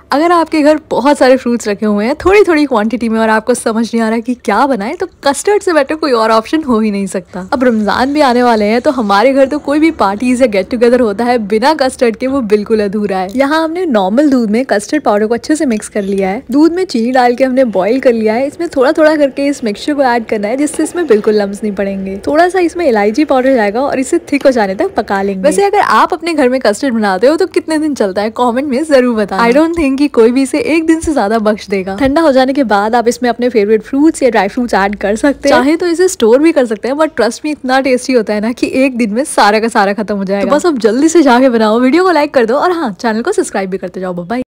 अगर आपके घर बहुत सारे फ्रूट्स रखे हुए हैं थोड़ी थोड़ी क्वांटिटी में और आपको समझ नहीं आ रहा कि क्या बनाए, तो कस्टर्ड से बेटर कोई और ऑप्शन हो ही नहीं सकता। अब रमजान भी आने वाले हैं, तो हमारे घर तो कोई भी पार्टीज या गेट टुगेदर होता है बिना कस्टर्ड के वो बिल्कुल अधूरा है। यहाँ हमने नॉर्मल दूध में कस्टर्ड पाउडर को अच्छे से मिक्स कर लिया है। दूध में चीनी डाल के हमने बॉईल कर लिया है। इसमें थोड़ा थोड़ा करके इस मिक्सचर को ऐड करना है, जिससे इसमें बिल्कुल लम्स नहीं पड़ेंगे। थोड़ा सा इसमें इलायची पाउडर जाएगा और इसे थिक हो जाने तक पका लेंगे। वैसे अगर आप अपने घर में कस्टर्ड बनाते हो तो कितने दिन चलता है, कमेंट में जरूर बताएं। आई डोंट थिंक कि कोई भी इसे एक दिन से ज्यादा बख्श देगा। ठंडा हो जाने के बाद आप इसमें अपने फेवरेट फ्रूट्स या ड्राई फ्रूट्स ऐड कर सकते हैं। चाहे तो इसे स्टोर भी कर सकते हैं, बट ट्रस्ट मी इतना टेस्टी होता है ना कि एक दिन में सारा का सारा खत्म हो जाएगा। तो बस अब जल्दी से जाके बनाओ, वीडियो को लाइक कर दो और हाँ, चैनल को सब्सक्राइब भी करते जाओ। बाय।